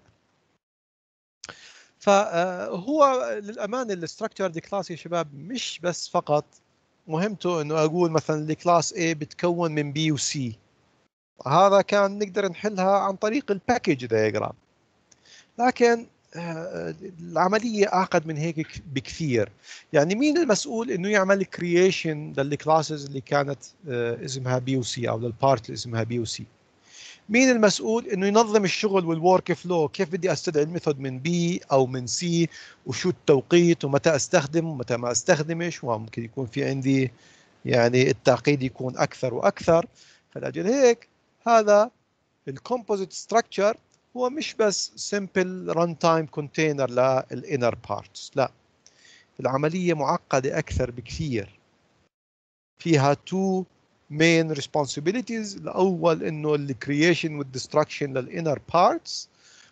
فهو للأمانة الستراكشرد كلاس يا شباب مش بس فقط مهمته انه اقول مثلا الكلاس A بتكون من B و C، هذا كان نقدر نحلها عن طريق الباكج دايجرام، لكن العملية أعقد من هيك بكثير. يعني مين المسؤول انه يعمل كرييشن للكلاسز اللي كانت اسمها B و C او للبارت اللي اسمها B و C؟ مين المسؤول انه ينظم الشغل والورك فلو؟ كيف بدي استدعي الميثود من بي او من سي، وشو التوقيت ومتى استخدم ومتى ما استخدمش، وممكن يكون في عندي يعني التعقيد يكون اكثر واكثر. فلاجل هيك هذا الكومبوزيت ستراكشر هو مش بس سمبل ران تايم كونتينر للانر بارتس، لا، العمليه معقده اكثر بكثير، فيها تو main responsibilities. الأول إنه ال creation وال destruction لل inner parts،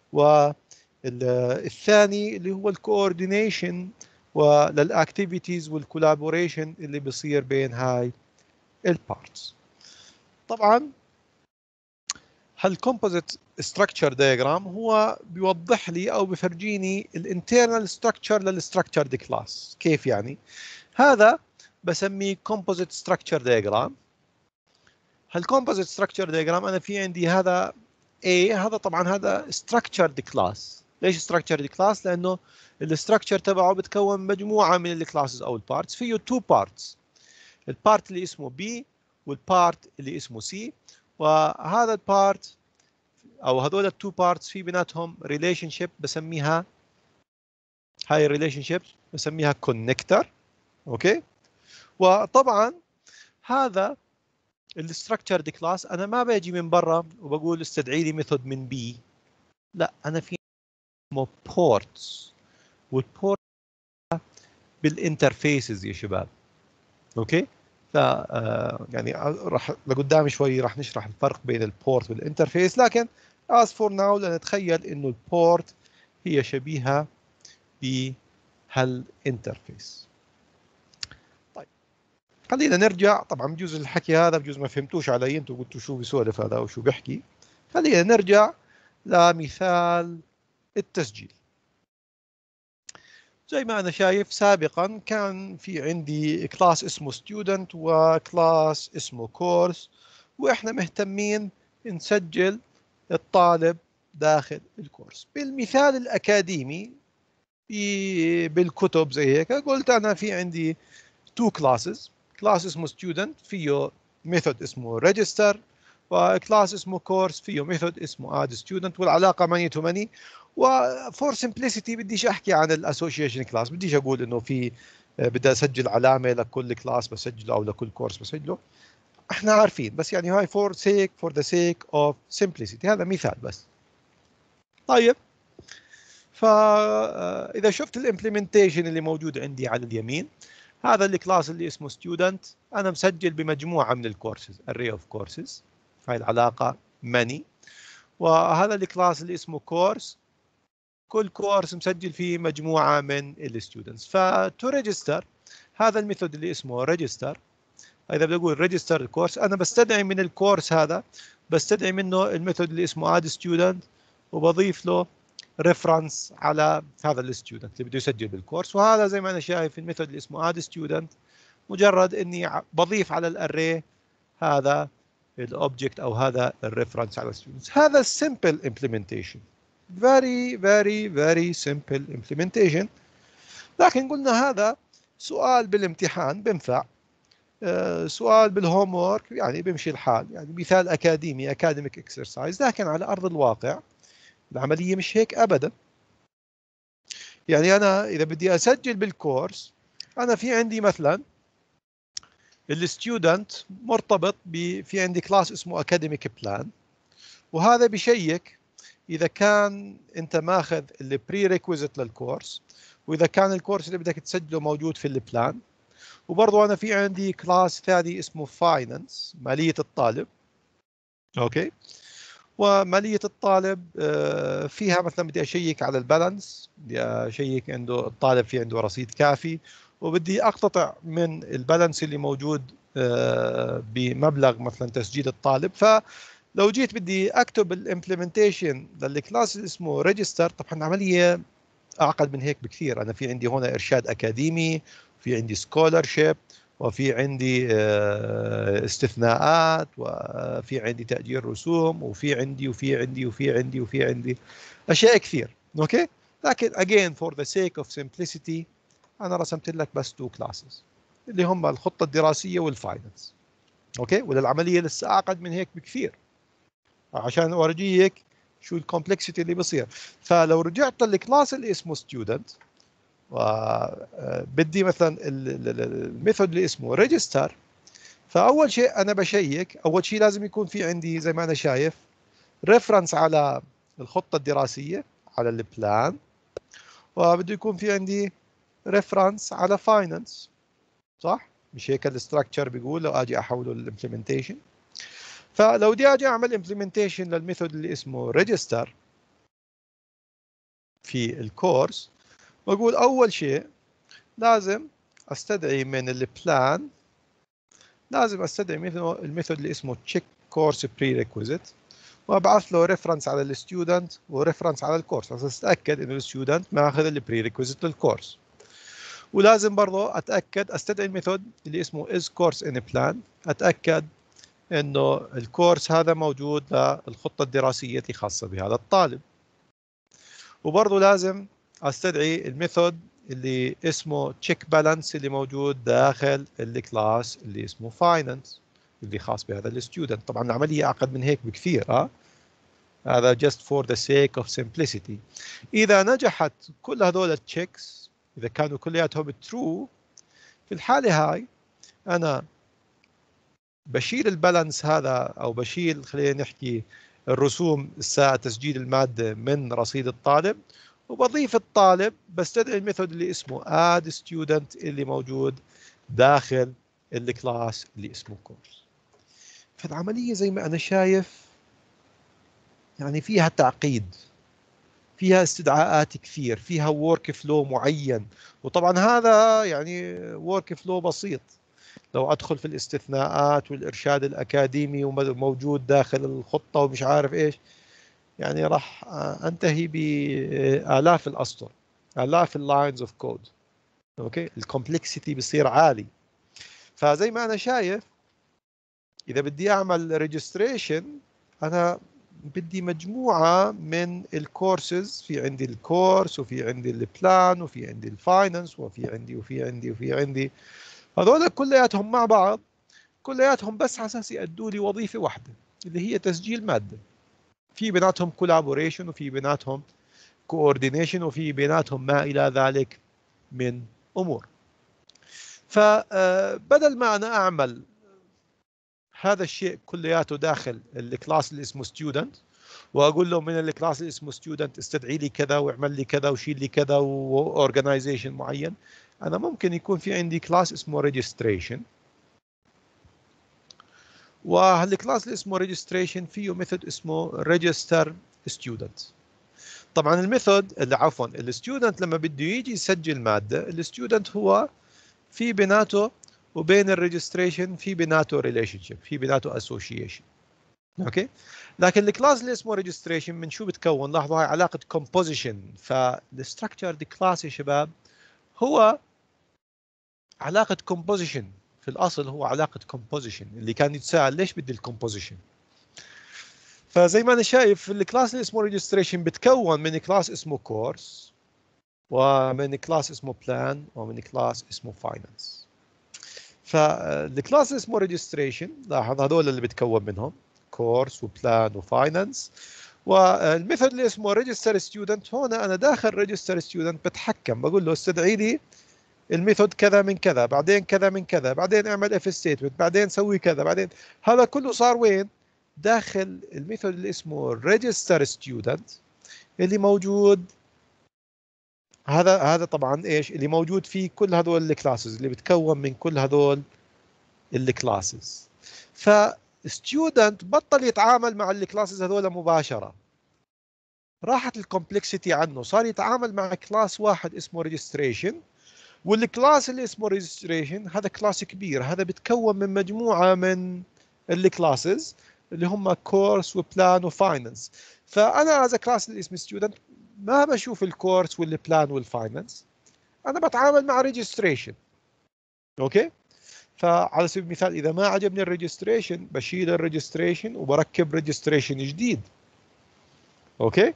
والثاني اللي هو ال coordination ولل activities وال collaboration اللي بيصير بين هاي ال parts. طبعا هال composite structure diagram هو بيوضح لي أو بفرجيني ال internal structure لل structured class. كيف يعني؟ هذا بسميه composite structure diagram. هالكومبوزيت ستراكشر دياجرام انا في عندي هذا A، هذا طبعا هذا structured class. ليش structured class؟ لانه الستراكشر تبعه بتكون مجموعه من الكلاسز او البارتس، فيه تو بارتس، البارت اللي اسمه B والبارت اللي اسمه C، وهذا البارت او هذول التو بارتس في بيناتهم ريليشن شيب بسميها، هاي الريليشن شيب بسميها كونكتر. اوكي، وطبعا هذا الستراكشرد كلاس انا ما باجي من برا وبقول استدعي لي ميثود من بي، لا، انا في اسمه بورتس، والبورت بالانترفيسز يا شباب. اوكي، ف يعني راح لقدام شوي راح نشرح الفرق بين البورت والانترفيس، لكن as for now لنتخيل انه البورت هي شبيهه بهالانترفيس. طيب خلينا نرجع، طبعا بجوز الحكي هذا بجوز ما فهمتوش علي، انتم قلتوا شو بيسولف هذا وشو بيحكي. خلينا نرجع لمثال التسجيل. زي ما أنا شايف سابقا كان في عندي كلاس اسمه student وكلاس اسمه course، وإحنا مهتمين نسجل الطالب داخل الكورس. بالمثال الأكاديمي بالكتب زي هيك قلت أنا في عندي two classes، كلاس اسمه student فيه ميثود اسمه register، وكلاس اسمه course فيه ميثود اسمه add student، والعلاقة many to many. وفور simplicity بديش احكي عن الاسوشيشن كلاس، بديش اقول انه في بدي اسجل علامه لكل كلاس بسجله او لكل كورس بسجله، احنا عارفين، بس يعني هاي فور سيك فور ذا سيك اوف simplicity، هذا مثال بس. طيب فاذا شفت الامبلمنتيشن اللي موجود عندي على اليمين، هذا الكلاس اللي اسمه student انا مسجل بمجموعه من الكورسز array of courses، هاي العلاقه many. وهذا الكلاس اللي اسمه course كل كورس مسجل فيه مجموعة من الستودنتس. فتو ريجستر هذا الميثود اللي اسمه ريجستر، إذا بدي أقول ريجستر الكورس أنا بستدعي من الكورس هذا، بستدعي منه الميثود اللي اسمه اد ستودنت، وبضيف له ريفرنس على هذا الستودنت اللي بده يسجل بالكورس. وهذا زي ما أنا شايف الميثود اللي اسمه اد ستودنت مجرد إني بضيف على الأري هذا الأوبجكت أو هذا الريفرنس على الستودنتس. هذا simple implementation، very very very simple implementation. لكن قلنا هذا سؤال بالامتحان بنفع، آه سؤال بالهوم وورك يعني بيمشي الحال، يعني مثال اكاديمي academic exercise. لكن على ارض الواقع العمليه مش هيك ابدا. يعني انا اذا بدي اسجل بالكورس، انا في عندي مثلا الستودنت مرتبط ب في عندي كلاس اسمه academic plan، وهذا بشيك إذا كان أنت ماخذ البري ريكويزيت للكورس، وإذا كان الكورس اللي بدك تسجله موجود في البلان. وبرضه أنا في عندي كلاس ثاني اسمه فاينانس، مالية الطالب. أوكي، ومالية الطالب فيها مثلا بدي أشيك على البالانس، بدي أشيك عنده الطالب في عنده رصيد كافي، وبدي أقتطع من البالانس اللي موجود بمبلغ مثلا تسجيل الطالب. ف لو جيت بدي اكتب الامبلمنتيشن للكلاس اللي اسمه ريجستر، طبعا العمليه اعقد من هيك بكثير. انا في عندي هنا ارشاد اكاديمي، في عندي سكولرشيب، وفي عندي استثناءات، وفي عندي تاجير رسوم، وفي عندي وفي عندي وفي عندي وفي عندي اشياء كثير. اوكي، لكن again for the sake of simplicity انا رسمت لك بس تو كلاسز اللي هم الخطه الدراسيه والفاينانس. اوكي، وللعمليه لسه اعقد من هيك بكثير عشان اورجيك شو الكومبلكسيتي اللي بصير. فلو رجعت للكلاس اللي اسمه ستودنت وبدي مثلا الميثود اللي اسمه ريجستر، فاول شيء انا بشيك، اول شيء لازم يكون في عندي زي ما انا شايف ريفرنس على الخطه الدراسيه على البلان، وبده يكون في عندي ريفرنس على فاينانس، صح؟ مش هيك الاستراكشر بيقول لو اجي احوله للامبلمنتيشن. فلو بدي اجي اعمل امبلمنتيشن للميثود اللي اسمه ريجستر في الكورس، بقول اول شيء لازم استدعي من البلان، لازم استدعي الميثود اللي اسمه تشيك كورس بريريكويزيت، وابعث له ريفرنس على الستودنت وريفرنس على الكورس عشان اتاكد انه الستودنت ماخذ البريريكويزيت للكورس. ولازم برضه اتاكد استدعي الميثود اللي اسمه is course in plan، اتاكد انه الكورس هذا موجود للخطه الدراسيه الخاصه بهذا الطالب. وبرضه لازم استدعي الميثود اللي اسمه check balance اللي موجود داخل الكلاس اللي اسمه finance اللي خاص بهذا الستودنت. طبعا العمليه اعقد من هيك بكثير، اه هذا just for the sake of simplicity. اذا نجحت كل هذول التشيكس، اذا كانوا كلياتهم true، في الحاله هاي انا بشيل البالانس هذا او بشيل خلينا نحكي الرسوم الساعة تسجيل المادة من رصيد الطالب، وبضيف الطالب بستدعي الميثود اللي اسمه add student اللي موجود داخل الكلاس اللي اسمه course. فالعملية زي ما أنا شايف يعني فيها تعقيد، فيها استدعاءات كثير، فيها ورك فلو معين، وطبعا هذا يعني ورك فلو بسيط. لو أدخل في الاستثناءات والإرشاد الأكاديمي وموجود داخل الخطة ومش عارف إيش، يعني راح أنتهي بآلاف الأسطر، آلاف اللاينز اوف كود. اوكي، الكومبلكسيتي بيصير عالي. فزي ما أنا شايف إذا بدي أعمل ريجستريشن أنا بدي مجموعة من الكورسز، في عندي الكورس وفي عندي البلان وفي عندي الفاينانس وفي عندي وفي عندي وفي عندي هذول كلياتهم مع بعض، كلياتهم بس على اساس يأدوا لي وظيفة واحدة اللي هي تسجيل مادة. في بيناتهم كولابوريشن وفي بيناتهم كوردينيشن وفي بيناتهم ما إلى ذلك من أمور. فبدل ما أنا أعمل هذا الشيء كلياته داخل الكلاس اللي اسمه ستودنت واقول له من الكلاس اللي اسمه ستودنت استدعي لي كذا واعمل لي كذا وشيل لي كذا واورجنايزيشن معين، انا ممكن يكون في عندي كلاس اسمه ريجستريشن، وهالكلاس اللي اسمه ريجستريشن فيه ميثود اسمه ريجستر ستودنت. طبعا الميثود اللي عفوا الستودنت لما بده يجي يسجل ماده، الستودنت هو في بيناته وبين الريجستريشن في بيناته ريليشن شيب، في بيناته اسوشيشن. اوكي، لكن الكلاس اللي اسمه ريجستريشن من شو بتكون؟ لاحظوا هاي علاقه كومبوزيشن. فالستراكشرد كلاس يا شباب هو علاقه كومبوزيشن، في الاصل هو علاقه كومبوزيشن. اللي كان يتساءل ليش بدي الكومبوزيشن، فزي ما انا شايف الكلاس اللي اسمه ريجستريشن بتكون من كلاس اسمه كورس ومن كلاس اسمه بلان ومن كلاس اسمه فاينانس. فالكلاس اسمه ريجستريشن لاحظ هذول اللي بتكون منهم كورس وبلان وفاينانس. والميثود اللي اسمه ريجستر ستودنت، هون انا داخل ريجستر ستودنت بتحكم، بقول له استدعي لي الميثود كذا من كذا، بعدين كذا من كذا، بعدين اعمل اف ستيتمنت، بعدين سوي كذا، بعدين هذا كله صار وين؟ داخل الميثود اللي اسمه ريجستر ستودنت اللي موجود. هذا هذا طبعا ايش اللي موجود فيه؟ كل هذول الكلاسز اللي بتكون من كل هذول الكلاسز. فستودنت بطل يتعامل مع الكلاسز هذول مباشره، راحت الكومبلكسيتي عنه، صار يتعامل مع كلاس واحد اسمه ريجستريشن. والكلاس اللي اسمه ريجستريشن هذا كلاس كبير، هذا بتكون من مجموعه من الكلاسز اللي هم كورس وبلان وفاينانس. فانا از كلاس اللي اسمه ستودنت ما بشوف الكورس والبلان والفاينانس، انا بتعامل مع ريجستريشن. اوكي، فعلى سبيل المثال اذا ما عجبني الريجستريشن بشيل الريجستريشن وبركب ريجستريشن جديد. اوكي،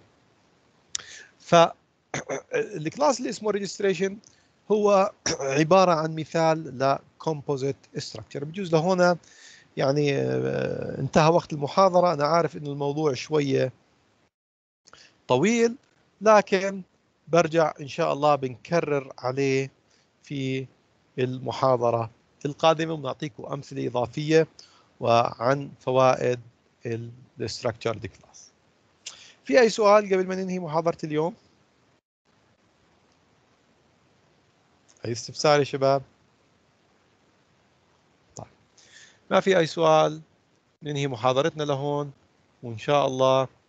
فالكلاس اللي اسمه ريجستريشن هو عباره عن مثال لكومبوزيت ستراكشر. بجوز لهنا يعني انتهى وقت المحاضره، انا عارف انه الموضوع شويه طويل، لكن برجع ان شاء الله بنكرر عليه في المحاضره القادمه ونعطيكم امثله اضافيه وعن فوائد الستراكشرد كلاس. في اي سؤال قبل ما ننهي محاضره اليوم؟ اي استفسار يا شباب؟ طيب، ما في اي سؤال ننهي محاضرتنا لهون، وان شاء الله